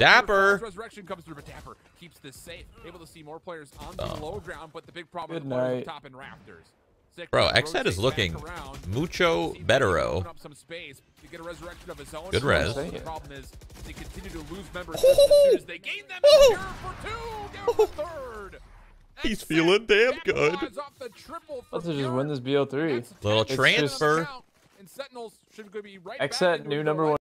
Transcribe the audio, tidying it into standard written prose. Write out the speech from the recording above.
Dapper. Resurrection comes through, but Dapper keeps this safe. Able to see more players on the low ground, but the big problem is the players top in rafters. Bro, XSET is looking mucho bettero. Good res. The problem is they continue to lose members as soon as they gain them. For two, down for third. He's feeling damn good. Let's just win this BO3. Little transfer. XSET new #1.